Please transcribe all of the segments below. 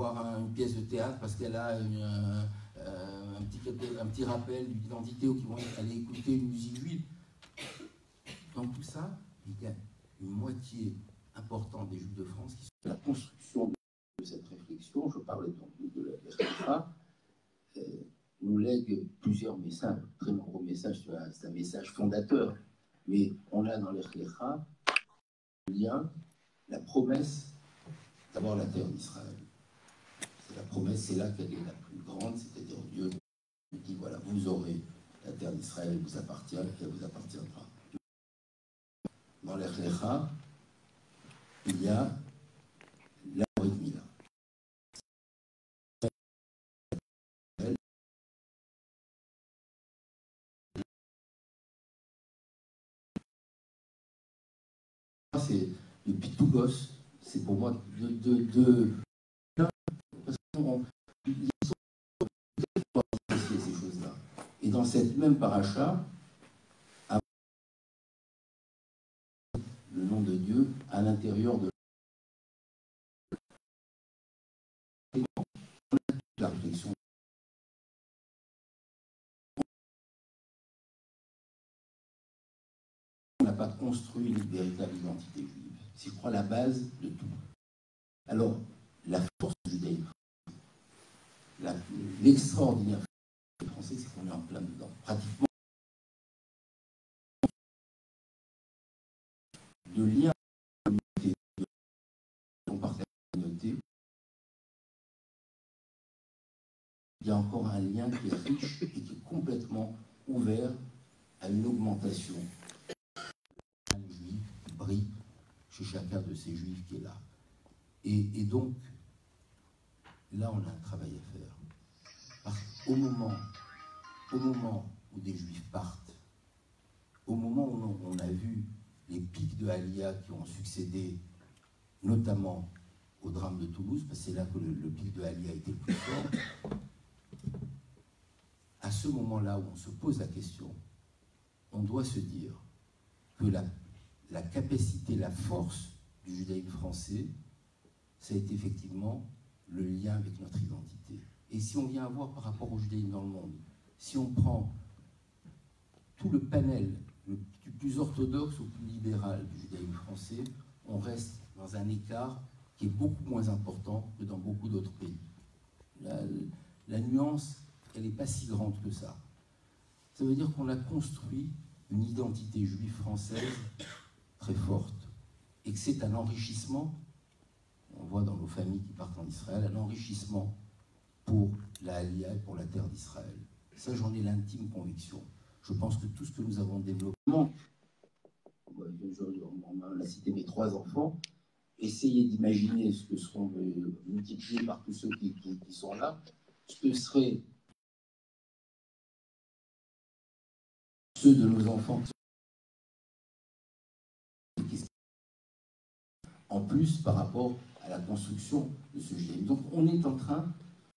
voir une pièce de théâtre parce qu'elle a un petit rappel d'une identité ou qui vont aller écouter une musique juive. Dans tout ça, il y a une moitié importante des Juifs de France qui sont la construction de cette réflexion. Je parlais donc de la Khalifa, nous lègue plusieurs messages, très nombreux messages. C'est un message fondateur, mais on a dans les Khalifa le lien, la promesse d'avoir la terre d'Israël. C'est la promesse, c'est là qu'elle est la plus grande, c'est-à-dire Dieu dit voilà, vous aurez la terre d'Israël, elle vous appartient, elle vous appartiendra. Dans les Khalifa, il y a la Brit Mila. C'est depuis tout gosse, c'est pour moi parce qu'ils sont pour apprécier ces choses-là. Et dans cette même paracha, le nom de Dieu à l'intérieur de la réflexion. On n'a pas construit une véritable identité juive. C'est, je crois, la base de tout. Alors, la force du judaïsme, l'extraordinaire français, c'est qu'on est en plein dedans. Pratiquement, de lien on partage la communauté, il y a encore un lien qui est riche et qui est complètement ouvert à une augmentation. Un juif qui brille chez chacun de ces juifs qui est là. Et donc, là, on a un travail à faire. Parce qu'au moment où des juifs partent, au moment où on a vu les pics de Aliyah qui ont succédé, notamment au drame de Toulouse, parce que c'est là que le pic de Aliyah a été le plus fort, à ce moment-là où on se pose la question, on doit se dire que la capacité, la force du judaïsme français, ça a été effectivement le lien avec notre identité. Et si on vient à voir par rapport au judaïsme dans le monde, si on prend tout le panel, du plus orthodoxe au plus libéral du judaïsme français, on reste dans un écart qui est beaucoup moins important que dans beaucoup d'autres pays. La nuance, elle n'est pas si grande que ça. Ça veut dire qu'on a construit une identité juive française très forte et que c'est un enrichissement, on voit dans nos familles qui partent en Israël, un enrichissement pour la Aliyah et pour la terre d'Israël. Ça, j'en ai l'intime conviction. Je pense que tout ce que nous avons développé, on a cité mes 3 enfants, essayez d'imaginer ce que seront multipliés par tous ceux qui sont là, ce que seraient ceux de nos enfants en plus par rapport à la construction de ce judaïsme. Donc on est en train,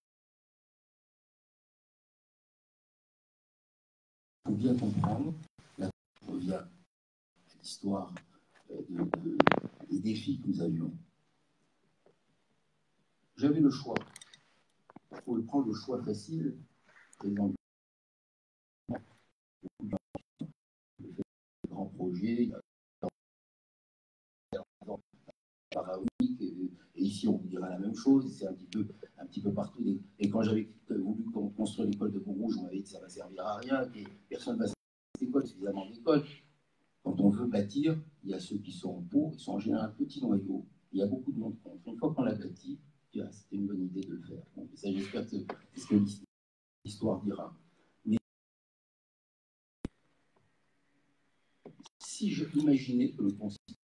pour bien comprendre, là on revient à l'histoire des défis que nous avions. J'avais le choix. Il faut prendre le choix facile, président du grand projet, il y a pharaonique, et ici on vous dira la même chose, c'est un petit peu partout. Et quand j'avais voulu construire l'école de Pont-Rouge, on m'avait dit que ça ne va servir à rien, que personne ne va servir à cette école, suffisamment d'écoles. Quand on veut bâtir, il y a ceux qui sont pour, ils sont en général un petit noyau, il y a beaucoup de monde contre. Une fois qu'on l'a bâti, c'était une bonne idée de le faire. Donc, ça, j'espère que c'est ce que l'histoire dira. Mais si je imaginais que le conseil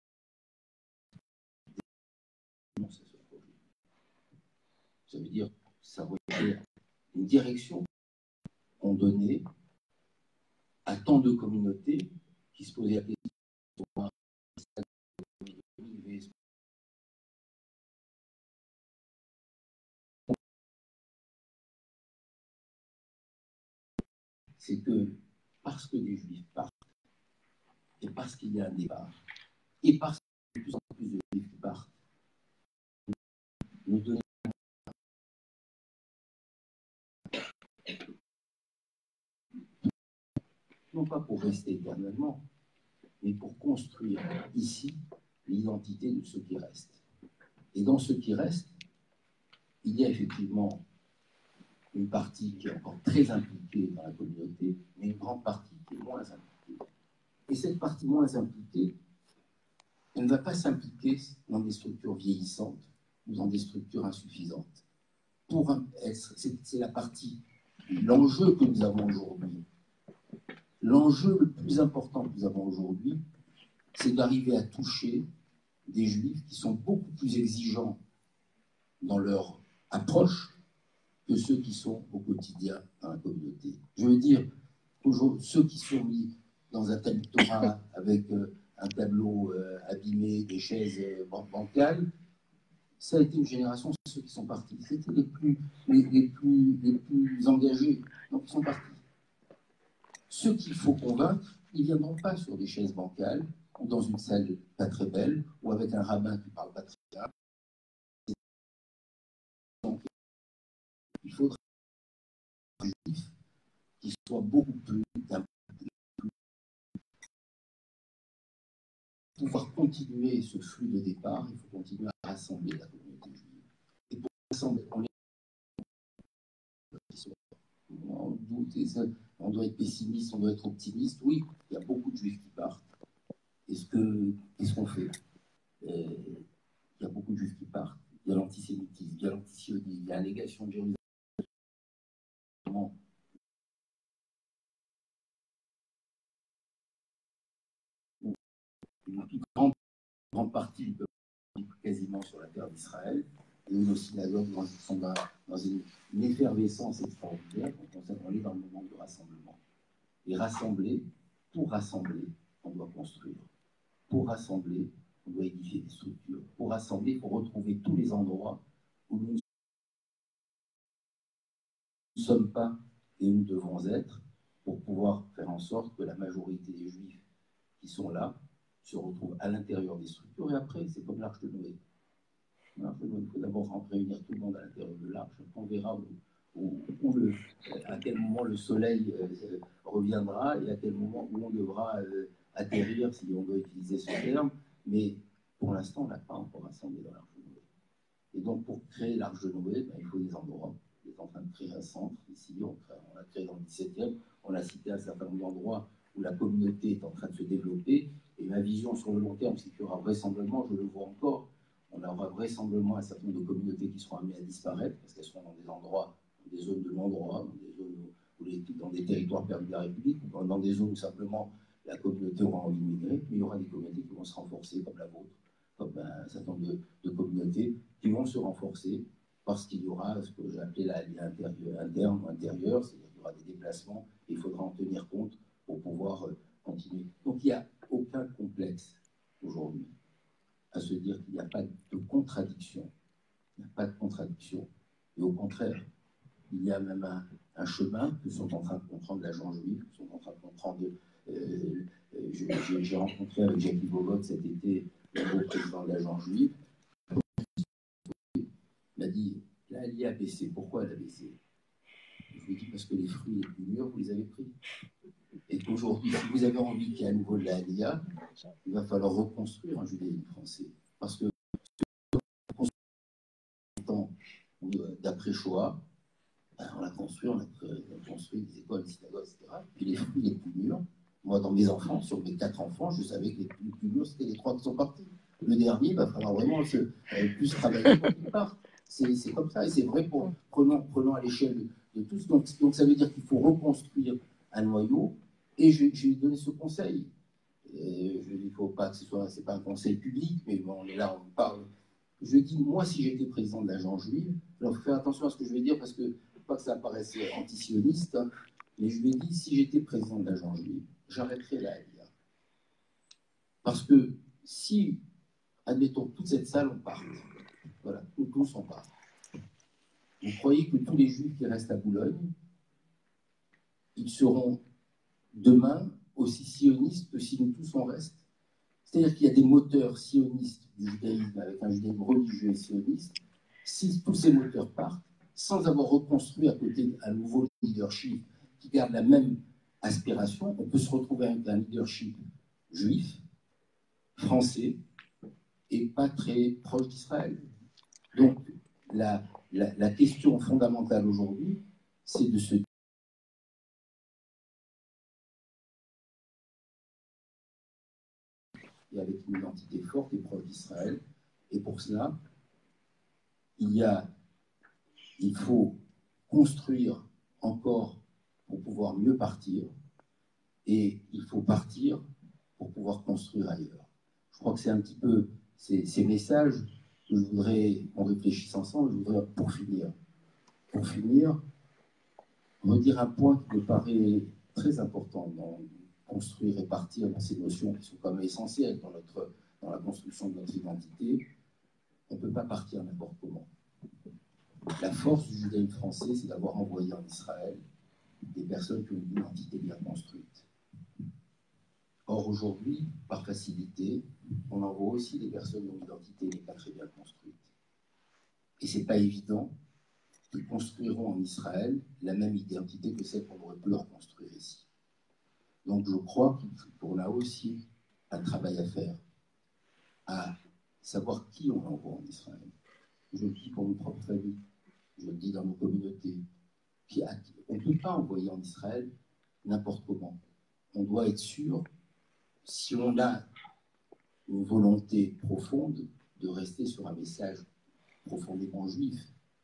ça veut dire ça requiert une direction qu'on donnait à tant de communautés qui se posaient la question c'est que parce que des juifs partent et parce qu'il y a un départ et parce qu'il y a de plus en plus de juifs qui partent, nous donnons non pas pour rester éternellement, mais pour construire ici l'identité de ceux qui restent. Et dans ceux qui restent, il y a effectivement une partie qui est encore très impliquée dans la communauté, mais une grande partie qui est moins impliquée. Et cette partie moins impliquée, elle ne va pas s'impliquer dans des structures vieillissantes ou dans des structures insuffisantes. C'est la partie, l'enjeu que nous avons aujourd'hui. L'enjeu le plus important que nous avons aujourd'hui, c'est d'arriver à toucher des juifs qui sont beaucoup plus exigeants dans leur approche que ceux qui sont au quotidien dans la communauté. Je veux dire, ceux qui sont mis dans un tableau Torah avec un tableau abîmé, des chaises bancales, ça a été une génération de ceux qui sont partis. C'était les plus engagés, donc ils sont partis. Ceux qu'il faut convaincre, ils ne viendront pas sur des chaises bancales ou dans une salle pas très belle ou avec un rabbin qui ne parle pas très bien. Donc, il faudra un juif qui soit beaucoup plus pour pouvoir continuer ce flux de départ, il faut continuer à rassembler la communauté juive. Et pour rassembler, on doit être pessimiste, on doit être optimiste. Oui, il y a beaucoup de juifs qui partent. Qu'est-ce qu'on fait? Il y a beaucoup de juifs qui partent. Il y a l'antisémitisme, il y a l'antisionisme, il y a la négation de Jérusalem. Une grande partie du peuple quasiment sur la terre d'Israël, et nos synagogues sont dans une effervescence extraordinaire. Donc on est dans le moment du rassemblement. Et rassembler, pour rassembler, on doit construire. Pour rassembler, on doit édifier des structures. Pour rassembler, il faut retrouver tous les endroits où nous ne sommes pas et nous devons être pour pouvoir faire en sorte que la majorité des Juifs qui sont là se retrouvent à l'intérieur des structures. Et après, c'est comme l'Arche de Noé. Il faut d'abord réunir tout le monde à l'intérieur de l'arche. On verra à quel moment le soleil reviendra et à quel moment où on devra atterrir, si on veut utiliser ce terme. Mais pour l'instant, on n'a pas encore rassemblé dans l'arche de Noé. Et donc, pour créer l'arche de Noé, il faut des endroits. On est en train de créer un centre. Ici, on l'a créé dans le 17e. On a cité un certain nombre d'endroits où la communauté est en train de se développer. Et ma vision sur le long terme, c'est qu'il y aura vraisemblablement, je le vois encore, on aura vraisemblablement un certain nombre de communautés qui seront amenées à disparaître parce qu'elles seront dans des endroits, dans des zones de non-droit, dans des territoires perdus de la République, ou dans des zones où simplement la communauté aura envie de migrer, mais il y aura des communautés qui vont se renforcer, comme la vôtre, comme un certain nombre de communautés qui vont se renforcer parce qu'il y aura ce que j'ai appelé la ligne interne ou intérieure, c'est-à-dire qu'il y aura des déplacements et il faudra en tenir compte pour pouvoir continuer. Donc il n'y a aucun complexe aujourd'hui à se dire qu'il n'y a pas de contradiction. Il n'y a pas de contradiction. Et au contraire, il y a même un chemin que sont en train de comprendre l'agent juif, que sont en train de comprendre. J'ai rencontré avec Jackie Bobot cet été le nouveau président de l'agent juif. Il m'a dit, là, elle y a baissé. Pourquoi elle a baissé? Je lui ai dit, parce que les fruits les plus mûrs, vous les avez pris. Et qu'aujourd'hui, si vous avez envie qu'il y ait à nouveau de la LIA, il va falloir reconstruire un judaïsme français. Parce que d'après Shoah, on a construit des écoles, des synagogues, etc. Puis les fruits les plus mûrs, moi, dans mes enfants, sur mes 4 enfants, je savais que les plus mûrs, c'était les 3 qui sont partis. Le dernier, il va falloir vraiment plus travailler pour qu'il parte. C'est comme ça, et c'est vrai pour prenons à l'échelle de tous. Donc ça veut dire qu'il faut reconstruire un noyau, et je lui ai donné ce conseil. Il ne faut pas que c'est pas un conseil public, mais bon, on est là, on parle. Je dis, moi, si j'étais président de l'agent juif, alors fais attention à ce que je vais dire, parce que pas que ça paraisse antisioniste, hein, mais je lui ai dit, si j'étais président de l'agent juif, j'arrêterais la LIA. Parce que si, admettons, toute cette salle, on part, voilà, nous tous, on part. Vous croyez que tous les juifs qui restent à Boulogne, ils seront demain aussi sionistes que si nous tous on reste? C'est-à-dire qu'il y a des moteurs sionistes du judaïsme, avec un judaïsme religieux et sioniste. Si tous ces moteurs partent, sans avoir reconstruit à côté un nouveau leadership qui garde la même aspiration, on peut se retrouver avec un leadership juif, français, et pas très proche d'Israël. Donc, la question fondamentale aujourd'hui, c'est de se et avec une identité forte et proche d'Israël. Et pour cela, il faut construire encore pour pouvoir mieux partir, et il faut partir pour pouvoir construire ailleurs. Je crois que c'est un petit peu ces messages que je voudrais qu'on réfléchisse ensemble. Je voudrais, pour finir, redire un point qui me paraît très important dans construire et partir dans ces notions qui sont quand même essentielles dans la construction de notre identité. On ne peut pas partir n'importe comment. La force du judaïsme français, c'est d'avoir envoyé en Israël des personnes qui ont une identité bien construite. Or, aujourd'hui, par facilité, on envoie aussi des personnes dont l'identité n'est pas très bien construite. Et ce n'est pas évident qu'ils construiront en Israël la même identité que celle qu'on aurait pu leur construire ici. Donc, je crois qu'on a aussi un travail à faire, à savoir qui on envoie en Israël. Je le dis pour nos propres familles, je le dis dans nos communautés. On ne peut pas envoyer en Israël n'importe comment. On doit être sûr, si on a une volonté profonde de rester sur un message profondément juif,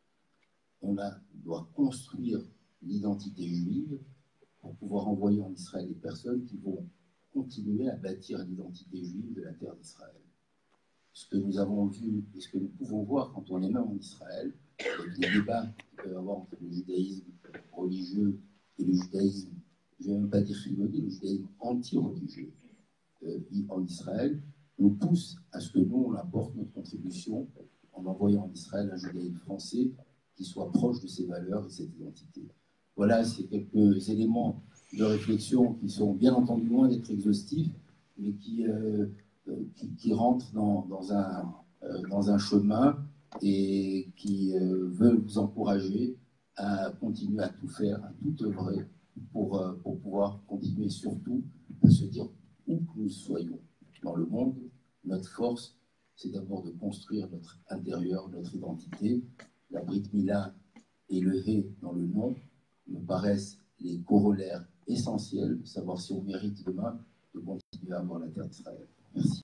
doit construire l'identité juive pour pouvoir envoyer en Israël des personnes qui vont continuer à bâtir l'identité juive de la terre d'Israël. Ce que nous avons vu et ce que nous pouvons voir quand on est même en Israël, avec les débats qu'il peut y avoir entre le judaïsme religieux et le judaïsme, je ne vais même pas dire chiloni, le judaïsme anti-religieux en Israël, nous pousse à ce que nous, on apporte notre contribution en envoyant en Israël un judaïsme français qui soit proche de ses valeurs et de cette identité. Voilà, c'est quelques éléments de réflexion qui sont bien entendu loin d'être exhaustifs, mais qui rentrent dans un chemin et qui veulent vous encourager à continuer à tout faire, à tout œuvrer pour pouvoir continuer surtout à se dire où que nous soyons dans le monde, notre force, c'est d'abord de construire notre intérieur, notre identité. La Brit Mila et le Hé dans le nom me paraissent les corollaires essentiels de savoir si on mérite demain de continuer à avoir la terre d'Israël. Merci.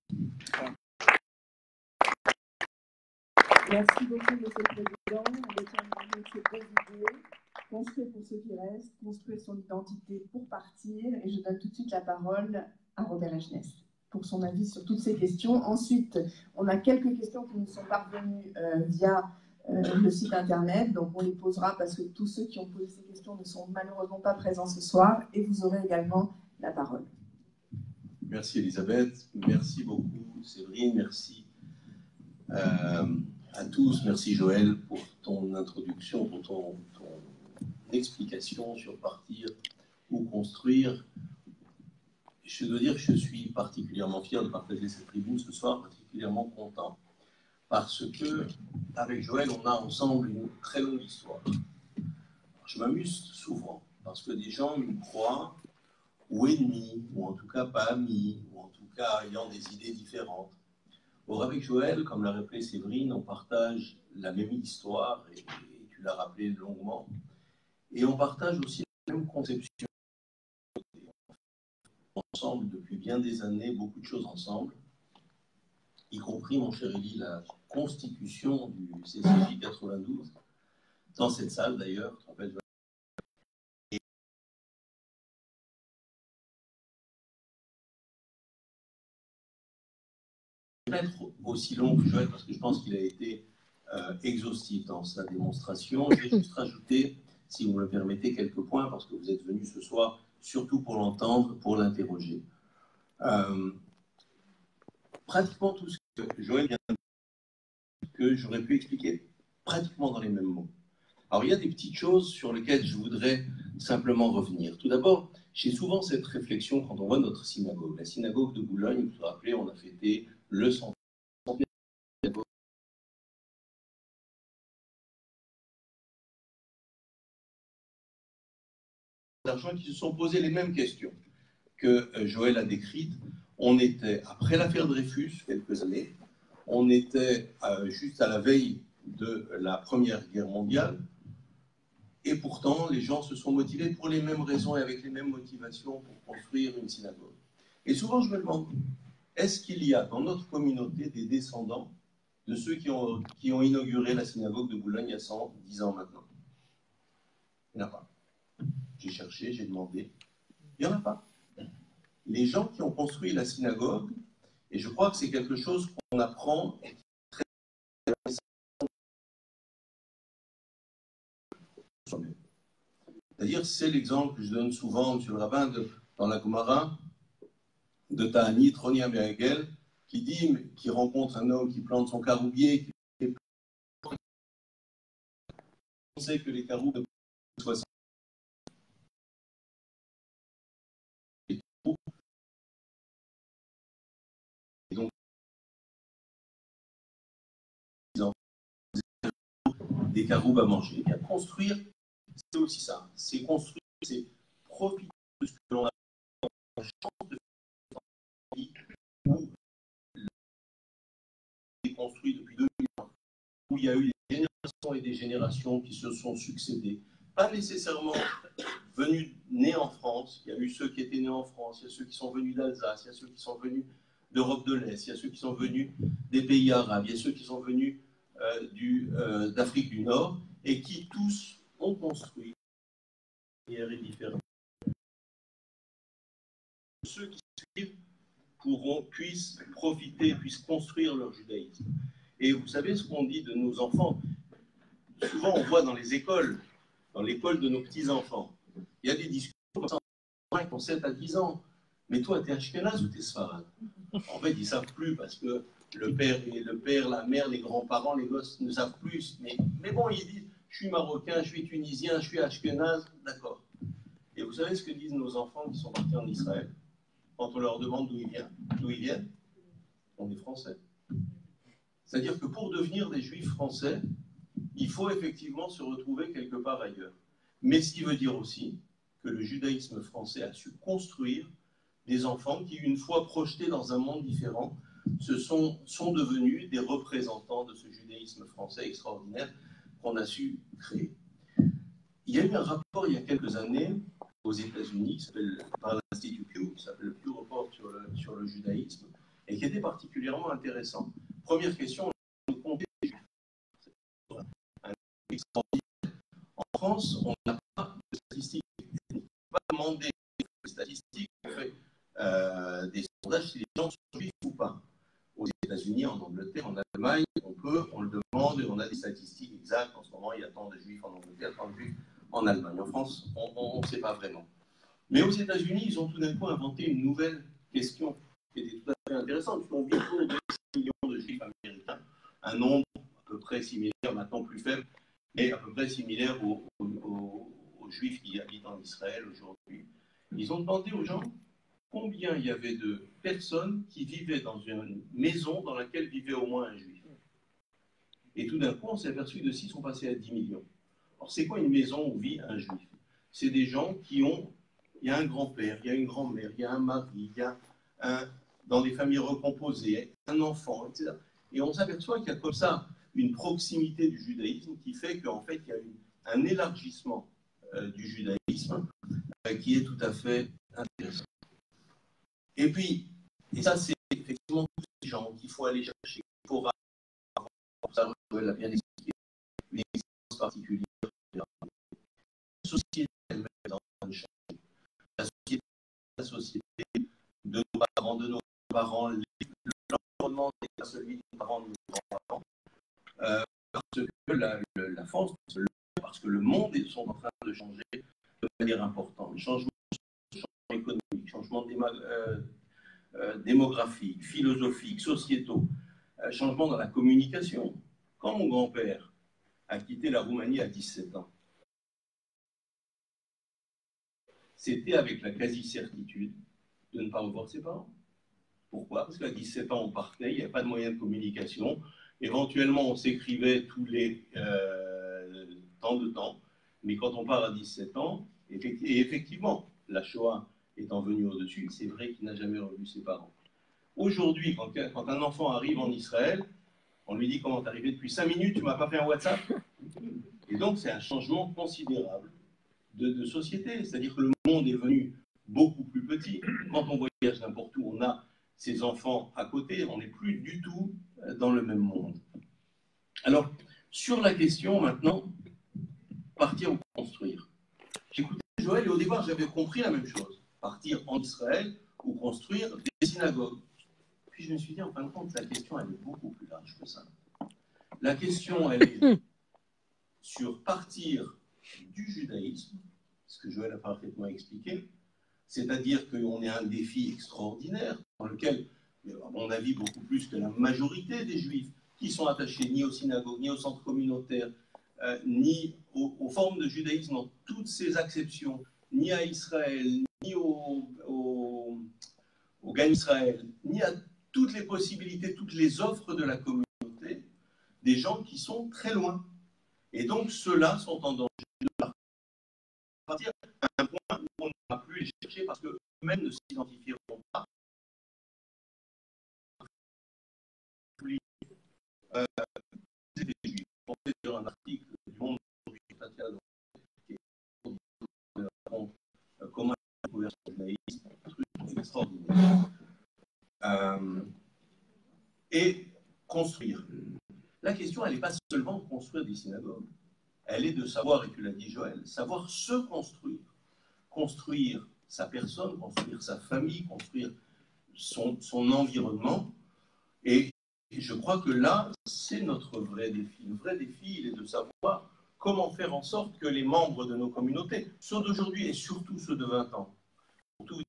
Merci beaucoup, Monsieur le Président. On retient de ces belles idées. Construire pour ceux qui restent, construire son identité pour partir. Et je donne tout de suite la parole à Robert Echness pour son avis sur toutes ces questions. Ensuite, on a quelques questions qui nous sont parvenues via le site internet. Donc, on les posera parce que tous ceux qui ont posé ces questions ne sont malheureusement pas présents ce soir. Et vous aurez également la parole. Merci Elisabeth. Merci beaucoup Séverine. Merci à tous. Merci Joël pour ton introduction, pour ton explication sur partir ou construire. Je dois dire que je suis particulièrement fier de partager cette tribune ce soir, particulièrement content, parce que avec Joël, on a ensemble une très longue histoire. Je m'amuse souvent, parce que des gens nous croient ou ennemis, ou en tout cas pas amis, ou en tout cas ayant des idées différentes. Or, avec Joël, comme l'a rappelé Séverine, on partage la même histoire, et tu l'as rappelé longuement, et on partage aussi la même conception. Ensemble depuis bien des années, beaucoup de choses ensemble, y compris, mon cher Élie, la constitution du CCJ 92, dans cette salle d'ailleurs, tu te rappelles, je vais être aussi long que Joël parce que je pense qu'il a été exhaustif dans sa démonstration. Je vais juste rajouter, si vous me le permettez, quelques points parce que vous êtes venus ce soir surtout pour l'entendre, pour l'interroger. Pratiquement tout ce que Joël vient de dire, que j'aurais pu expliquer pratiquement dans les mêmes mots. Alors il y a des petites choses sur lesquelles je voudrais simplement revenir. Tout d'abord, j'ai souvent cette réflexion quand on voit notre synagogue. La synagogue de Boulogne, vous vous rappelez, on a fêté le centenaire. d'argent qui se sont posés les mêmes questions que Joël a décrites. On était, après l'affaire Dreyfus, quelques années, on était juste à la veille de la Première Guerre mondiale, et pourtant les gens se sont motivés pour les mêmes raisons et avec les mêmes motivations pour construire une synagogue. Et souvent je me demande, est-ce qu'il y a dans notre communauté des descendants de ceux qui ont inauguré la synagogue de Boulogne il y a 110 ans maintenant? Il n'y en a pas. J'ai cherché, j'ai demandé. Il n'y en a pas. Les gens qui ont construit la synagogue, et je crois que c'est quelque chose qu'on apprend et qui est très intéressant. C'est-à-dire, c'est l'exemple que je donne souvent, monsieur le rabbin, dans la Gemara, de Ta'anit, Roni Amergel, qui rencontre un homme qui plante son caroubier, on sait que les caroubes de 60 et donc des caroubes à manger. Et à construire, c'est aussi ça. C'est construire, c'est profiter de ce que l'on a la chance de faire où c'est construit depuis 2000 ans, où il y a eu des générations et des générations qui se sont succédées, pas nécessairement nés en France. Il y a eu ceux qui étaient nés en France, il y a ceux qui sont venus d'Alsace, il y a ceux qui sont venus d'Europe de l'Est, il y a ceux qui sont venus des pays arabes, il y a ceux qui sont venus d'Afrique du Nord, et qui tous ont construit de manière différente. Ceux qui suivent puissent profiter, puissent construire leur judaïsme. Et vous savez ce qu'on dit de nos enfants? Souvent on voit dans les écoles, dans l'école de nos petits-enfants, il y a des discussions comme ça, qui ont 7 à 10 ans. Mais toi, t'es Ashkenaz ou t'es Sfarad? En fait, ils ne savent plus parce que le père, la mère, les grands-parents, les gosses ne savent plus. Mais bon, ils disent, je suis marocain, je suis tunisien, je suis Ashkenaz, d'accord. Et vous savez ce que disent nos enfants qui sont partis en Israël quand on leur demande d'où ils viennent? On est français. C'est-à-dire que pour devenir des juifs français, il faut effectivement se retrouver quelque part ailleurs. Mais ce qui veut dire aussi que le judaïsme français a su construire des enfants qui, une fois projetés dans un monde différent, sont devenus des représentants de ce judaïsme français extraordinaire qu'on a su créer. Il y a eu un rapport il y a quelques années aux États-Unis, par l'Institut Pew, qui s'appelle le Pew Report sur le judaïsme, et qui était particulièrement intéressant. Première question, on comptait les juifs. Un extraordinaire. En France, on n'a pas de statistiques. On ne peut pas demander des statistiques, on fait des sondages si les gens sont juifs ou pas. Aux États-Unis, en Angleterre, en Allemagne, on le demande et on a des statistiques exactes. En ce moment, il y a tant de juifs en Angleterre, tant de juifs en Allemagne. En France, on ne sait pas vraiment. Mais aux États-Unis, ils ont tout d'un coup inventé une nouvelle question qui était tout à fait intéressante, puisqu'on vit autour de 6 millions de juifs américains, un nombre à peu près similaire, maintenant plus faible, mais à peu près similaire aux juifs qui habitent en Israël aujourd'hui. Ils ont demandé aux gens combien il y avait de personnes qui vivaient dans une maison dans laquelle vivait au moins un juif. Et tout d'un coup, on s'est aperçu que de 6 sont passés à 10 millions. Alors, c'est quoi une maison où vit un juif? C'est des gens qui ont... Il y a un grand-père, il y a une grand-mère, il y a un mari, il y a dans des familles recomposées, un enfant, etc. Et on s'aperçoit qu'il y a comme ça une proximité du judaïsme qui fait qu'en fait, il y a un élargissement du judaïsme qui est tout à fait intéressant. Et puis, et ça, c'est effectivement tous ces gens qu'il faut aller chercher, il faut avoir, pour ça, je l'ai bien expliqué, une existence particulière. La société elle-même est en train de changer. La société de nos parents, l'environnement n'est pas celui de nos parents, de nos grands-parents, parce que la France, parce que le monde est en train de changer de manière importante. Changement économique, changement démographiques, philosophiques, sociétaux, changement dans la communication. Quand mon grand-père a quitté la Roumanie à 17 ans, c'était avec la quasi-certitude de ne pas revoir ses parents. Pourquoi? Parce qu'à 17 ans, on partait, il n'y avait pas de moyens de communication. Éventuellement, on s'écrivait tous les temps de temps. Mais quand on part à 17 ans, Et effectivement, la Shoah étant venue au-dessus, c'est vrai qu'il n'a jamais revu ses parents. Aujourd'hui, quand un enfant arrive en Israël, on lui dit comment t'es arrivé depuis 5 minutes, tu m'as pas fait un WhatsApp. Et donc c'est un changement considérable de société. C'est-à-dire que le monde est devenu beaucoup plus petit. Quand on voyage n'importe où, on a ses enfants à côté, on n'est plus du tout dans le même monde. Alors, sur la question maintenant, partir ou construire. J'écoutais Joël et au départ j'avais compris la même chose. Partir en Israël ou construire des synagogues. Puis je me suis dit, en fin de compte, la question elle est beaucoup plus large que ça. La question elle est sur partir du judaïsme, ce que Joël a parfaitement expliqué, c'est-à-dire qu'on est un défi extraordinaire dans lequel, à mon avis, beaucoup plus que la majorité des juifs qui sont attachés ni aux synagogues, ni aux centres communautaires, ni aux formes de judaïsme dans toutes ses acceptions, ni à Israël, ni au Gan Israël, ni à toutes les possibilités, toutes les offres de la communauté, des gens qui sont très loin. Et donc, ceux-là sont en danger de partir à un point où on n'a plus les chercher parce qu'eux-mêmes ne s'identifieront pas. Des juifs. On fait sur un article du Monde aujourd'hui, qui est comment la conversion au judaïsme, un truc extraordinaire. Et construire. La question, elle n'est pas seulement de construire des synagogues. Elle est de savoir, et tu l'as dit Joël, savoir se construire. Construire sa personne, construire sa famille, construire son environnement. Et je crois que là, c'est notre vrai défi. Le vrai défi, il est de savoir comment faire en sorte que les membres de nos communautés, ceux d'aujourd'hui et surtout ceux de 20 ans, surtout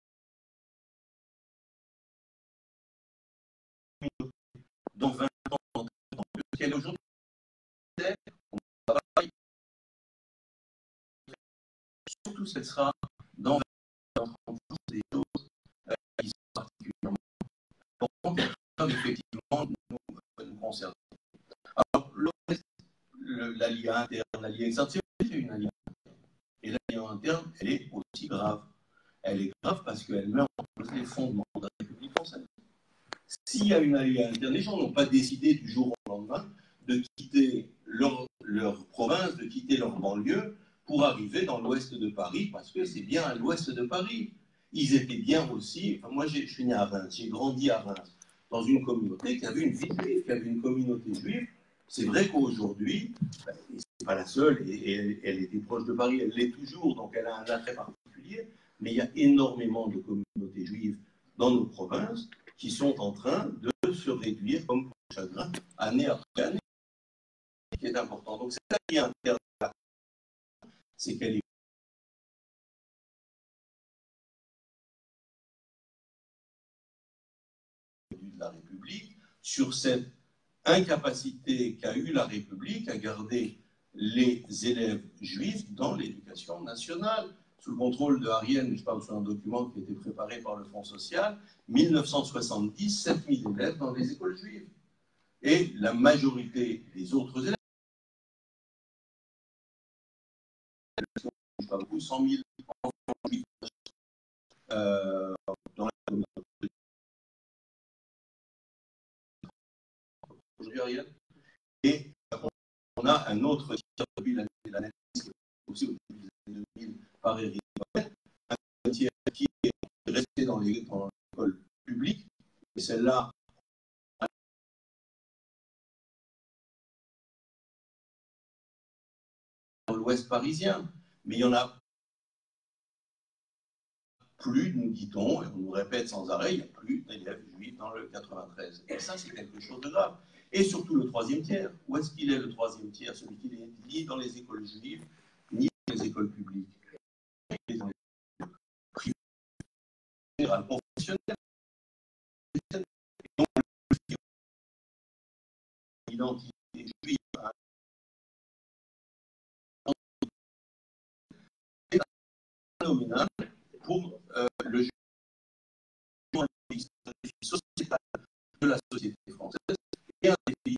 dans 20 ans, ce qu'elle est aujourd'hui, on travaille, surtout ce qu'elle sera dans 20 ans, des choses qui sont particulièrement importantes, effectivement, nous concernent. Alors, l'alliance interne, l'alliance externe, c'est une alliance interne. Et l'alliance interne, elle est aussi grave. Elle est grave parce qu'elle met en cause les fondements de la République française. S'il y a une alliance interne, les gens n'ont pas décidé du jour au lendemain de quitter leur province, de quitter leur banlieue pour arriver dans l'ouest de Paris, parce que c'est bien à l'ouest de Paris. Ils étaient bien aussi, enfin, moi je suis né à Reims, j'ai grandi à Reims, dans une communauté qui avait une vie juive, qui avait une communauté juive. C'est vrai qu'aujourd'hui, c'est pas la seule, et elle était proche de Paris, elle l'est toujours, donc elle a un attrait particulier, mais il y a énormément de communautés juives dans nos provinces qui sont en train de se réduire comme pour le chagrin, année après année, qui est important. Donc cette alliance interne, c'est qu'elle est de la République, sur cette incapacité qu'a eue la République à garder les élèves juifs dans l'éducation nationale. Sous le contrôle de Ariel, je parle sur un document qui a été préparé par le Fonds social, 1970, 7000 élèves dans les écoles juives. Et la majorité des autres élèves, pas beaucoup, 100 000 enfants juifs dans la communauté. Aujourd'hui, Ariel. Et on a un autre tiers depuis l'année aussi au début des années 2000 par Eric, un tiers qui est resté dans l'école publique, et celle-là dans l'ouest parisien, mais il y en a plus, nous dit-on, et on nous répète sans arrêt, il n'y a plus d'élèves juifs dans le 93. Et ça, c'est quelque chose de grave. Et surtout le troisième tiers. Où est-ce qu'il est le troisième tiers? Celui qui n'est ni dans les écoles juives, ni dans les écoles publiques. Il est dans les écoles privées, générales, professionnelles. Et donc, l'identité juive est phénoménal pour le jugement sociétal de la société française et un défi.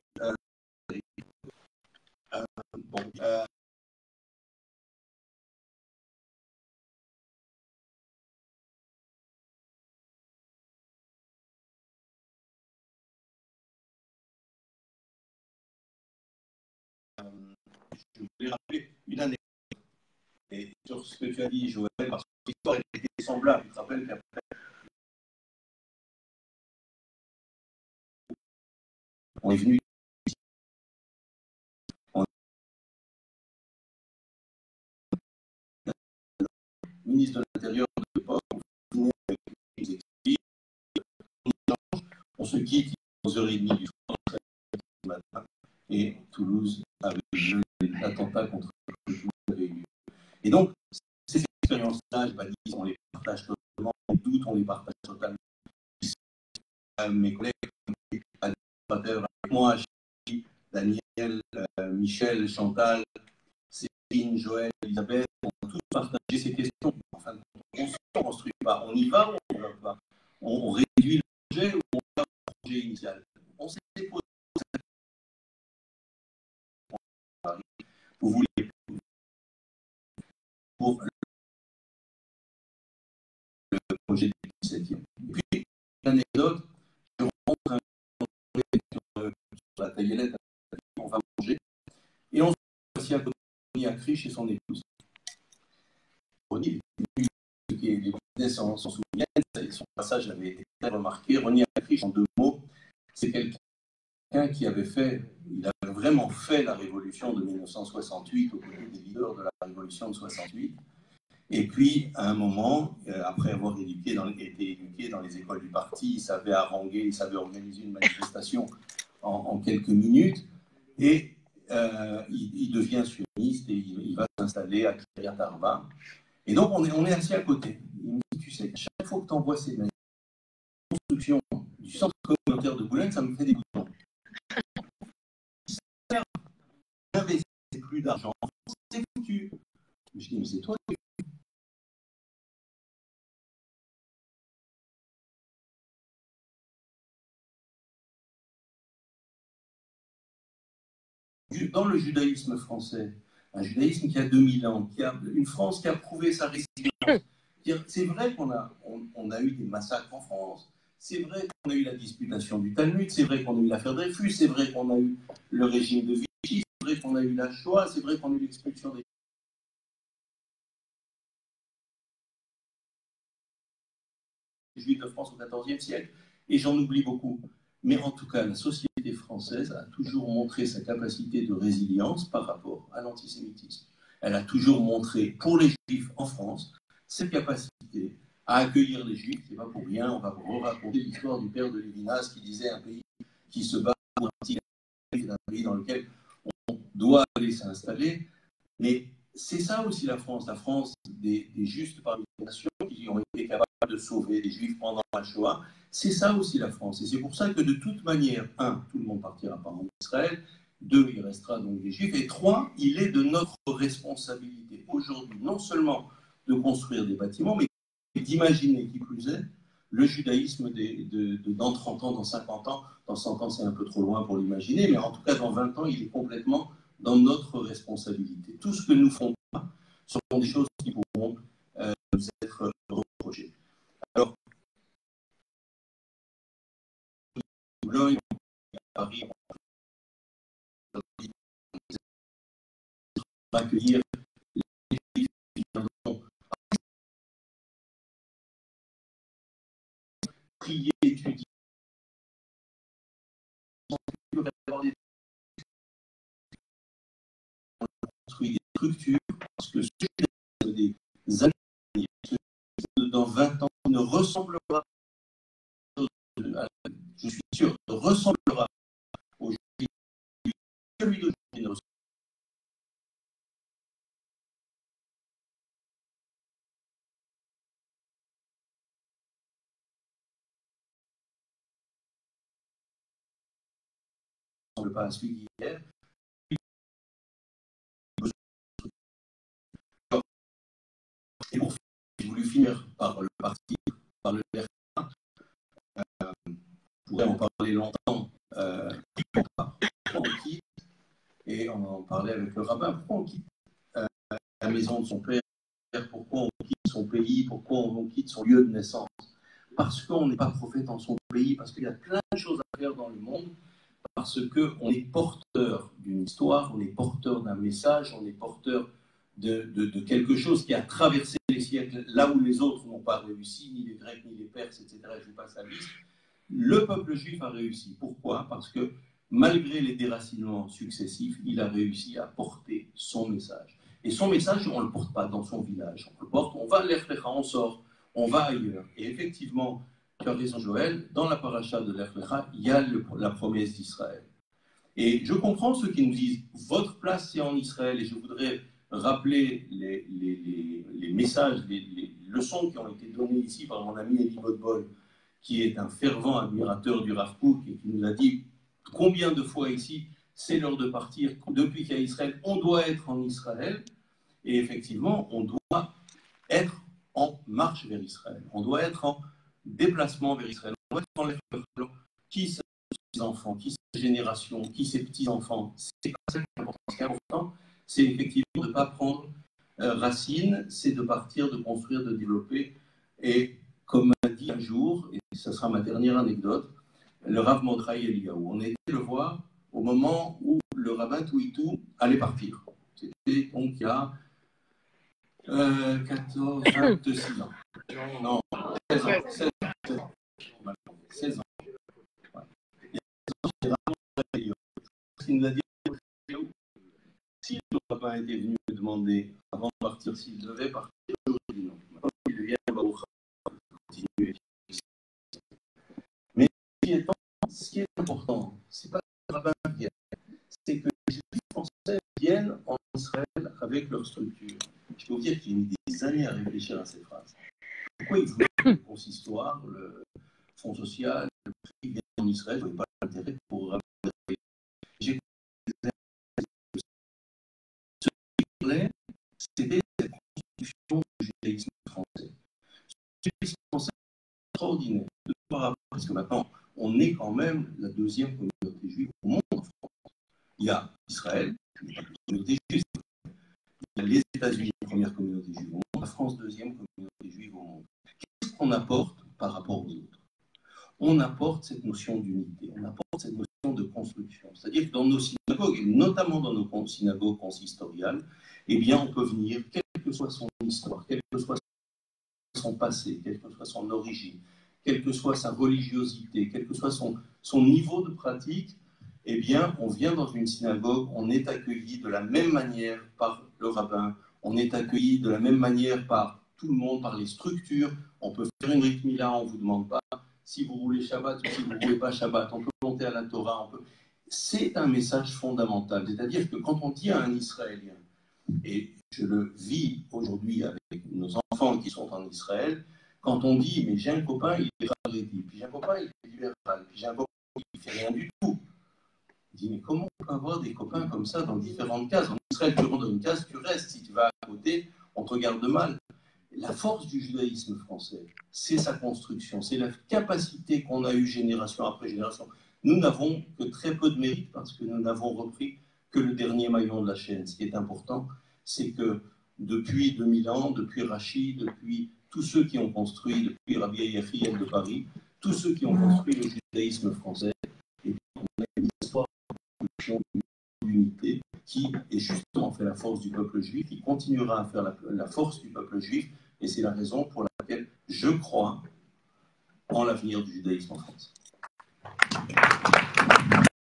Bon, je voulais rappeler une anecdote. Et sur ce que tu as dit, Joël, parce que l'histoire était semblable. Je te rappelle qu'après, on est venu ministre de l'Intérieur de l'époque, on se quitte aux 11h30 du matin et Toulouse avait eu l'attentat contre Toulouse avait eu lieu. Et donc, ces expériences-là, on les partage totalement, les doutes, on les partage totalement. Mes collègues, avec moi, Daniel, Michel, Chantal, Céline, Joël, Elisabeth, on a tous partagé ces questions. Enfin, on ne construit pas, on y va ou on ne va pas. On réduit le projet ou on va au projet initial. On s'est posé pour vous les pour le projet du 17e. Et puis, l'anecdote, je rencontre un sur la taillette, on va manger, et on se voit à côté de Ronnie Acri chez son épouse. Ronnie, les Bordelais s'en souviennent, son passage avait été très remarqué. Ronnie Acri, en 2 mots, c'est quelqu'un qui avait fait, il avait vraiment fait la révolution de 1968 aux côtés des leaders de la révolution de 68. Et puis, à un moment, après avoir été éduqué dans les écoles du parti, il savait haranguer, il savait organiser une manifestation en quelques minutes. Et il devient sioniste et il va s'installer à Kiryat Arba. Et donc, on est assis à côté. Il me dit, tu sais, chaque fois que tu envoies ces mails, la construction du centre communautaire de Boulogne, ça me fait des boutons. N'investissez plus d'argent, c'est foutu. Je dis, mais c'est toi qui... Dans le judaïsme français, un judaïsme qui a 2000 ans, une France qui a prouvé sa résilience. C'est vrai qu'on a eu des massacres en France, c'est vrai qu'on a eu la disputation du Talmud, c'est vrai qu'on a eu l'affaire Dreyfus, c'est vrai qu'on a eu le régime de Vichy, c'est vrai qu'on a eu la Shoah, c'est vrai qu'on a eu l'expulsion des Juifs de France au XIVe siècle, et j'en oublie beaucoup. Mais en tout cas, la société française a toujours montré sa capacité de résilience par rapport à l'antisémitisme. Elle a toujours montré, pour les Juifs en France, cette capacité à accueillir les Juifs. C'est pas pour rien, on va raconter l'histoire du père de Lévinas qui disait un pays qui se bat pour un pays dans lequel on doit aller s'installer. Mais c'est ça aussi la France des justes parmi les nations qui ont été capables de sauver les Juifs pendant la Shoah. C'est ça aussi la France. Et c'est pour ça que de toute manière, 1, tout le monde partira pas en Israël, 2, il restera donc des Juifs, et 3, il est de notre responsabilité aujourd'hui, non seulement de construire des bâtiments, mais d'imaginer, qui plus est, le judaïsme dans 30 ans, dans 50 ans. Dans 100 ans, c'est un peu trop loin pour l'imaginer, mais en tout cas, dans 20 ans, il est complètement dans notre responsabilité. Tout ce que nous faisons pas sont des choses qui pourront nous être reprochées. Alors, Boulogne, Paris, on va accueillir les Juifs qui viendront prier, étudier, construire des structures, parce que des années, dans 20 ans, ne ressemblera, je suis sûr, ne ressemblera aujourd'hui, celui d'aujourd'hui ne ressemble pas à celui d'hier. Et pour finir, j'ai voulu finir par le parti, par le RK. On pourrait en parler longtemps. Pourquoi on quitte, et on en parlait avec le rabbin, pourquoi on quitte la maison de son père, pourquoi on quitte son pays, pourquoi on quitte son lieu de naissance? Parce qu'on n'est pas prophète en son pays, parce qu'il y a plein de choses à faire dans le monde, parce qu'on est porteur d'une histoire, on est porteur d'un message, on est porteur de quelque chose qui a traversé les siècles, là où les autres n'ont pas réussi, ni les Grecs, ni les Perses, etc. Je vous passe la liste. Le peuple juif a réussi. Pourquoi? Parce que malgré les déracinements successifs, il a réussi à porter son message. Et son message, on ne le porte pas dans son village. On le porte, on va à l'Ech Lecha, on sort, on va ailleurs. Et effectivement, tu as raison Joël, dans la paracha de l'Ech Lecha, il y a la promesse d'Israël. Et je comprends ceux qui nous disent, votre place c'est en Israël, et je voudrais rappeler les messages, les leçons qui ont été données ici par mon ami Eli Botbol, qui est un fervent admirateur du Rav Kook et qui nous a dit combien de fois ici, c'est l'heure de partir, depuis qu'il y a Israël, on doit être en Israël, et effectivement, on doit être en marche vers Israël, on doit être en déplacement vers Israël, on doit être en l'air, qui sont ses enfants, qui sont ses générations, qui sont ses petits-enfants, c'est pas ça qui est important. Ce qui est important, c'est effectivement de ne pas prendre racine, c'est de partir, de construire, de développer, et comme m'a dit un jour, et ce sera ma dernière anecdote, le Rav Mordechai Eliyahu. On a été le voir au moment où le rabbin Touitou allait partir. C'était donc il y a 14, 26 ans. Non, 16 ans. 16 ans. Ouais. Il y a 16 ans, c'est Rav Mordechai Eliyahu. Il nous a dit si le rabbin était venu me demander avant de partir s'il devait partir, j'aurais dit non. Maintenant qu'il vient au Baruch continuer. Mais ce qui est important, c'est pas que le rabbin vienne, c'est que les juifs français viennent en Israël avec leur structure. Je peux vous dire qu'il y a mis des années à réfléchir à cette phrase. Pourquoi ils voulaient le consistoire, le fonds social, le prix viennent en Israël, je ne voyais pas l'intérêt pour rabbin. J'ai ce qui voulait, c'était cette construction du judaïsme français. Ce judaïsme français est extraordinaire de par rapport, parce que maintenant, on est quand même la deuxième communauté juive au monde en France. Il y a Israël, une communauté juive. Il y a les États-Unis, première communauté juive au monde, la France, deuxième communauté juive au monde. Qu'est-ce qu'on apporte par rapport aux autres? On apporte cette notion d'unité, on apporte cette notion de construction. C'est-à-dire que dans nos synagogues, et notamment dans nos synagogues consistoriales, eh bien, on peut venir, quelle que soit son histoire, quel que soit son passé, quelle que soit son origine, quelle que soit sa religiosité, quel que soit son niveau de pratique, eh bien, on vient dans une synagogue, on est accueilli de la même manière par le rabbin, on est accueilli de la même manière par tout le monde, par les structures. On peut faire une Brit Mila, on ne vous demande pas si vous roulez Shabbat ou si vous ne roulez pas Shabbat. On peut monter à la Torah. C'est un message fondamental. C'est-à-dire que quand on dit à un Israélien, et je le vis aujourd'hui avec nos enfants qui sont en Israël, quand on dit, mais j'ai un copain, il est Haredi, puis j'ai un copain, il est libéral, puis j'ai un copain, il ne fait rien du tout. Il dit, mais comment on peut avoir des copains comme ça dans différentes cases? En Israël, tu rentres dans une case, tu restes. Si tu vas à côté, on te regarde mal. La force du judaïsme français, c'est sa construction, c'est la capacité qu'on a eue génération après génération. Nous n'avons que très peu de mérite parce que nous n'avons repris que le dernier maillon de la chaîne. Ce qui est important, c'est que depuis 2000 ans, depuis Rachid, depuis tous ceux qui ont construit, depuis Rabbi Yechiel de Paris, tous ceux qui ont construit le judaïsme français, et on a une histoire d'unité qui est justement fait la force du peuple juif, qui continuera à faire la force du peuple juif, et c'est la raison pour laquelle je crois en l'avenir du judaïsme en France.